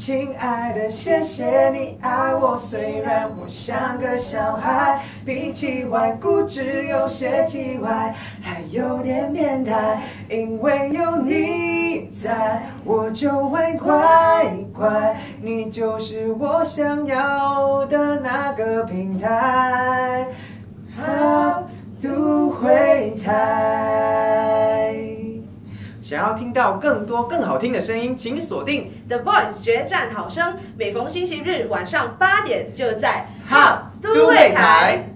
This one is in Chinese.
亲爱的，谢谢你爱我，虽然我像个小孩，脾气坏，固执，有些叽歪，还有点变态。因为有你在，我就会乖乖，你就是我想要的那个平台。好，都会台。想要听到更多更好听的声音，请锁定 The Voice 决战好声，每逢星期日晚上8点就在好都会台。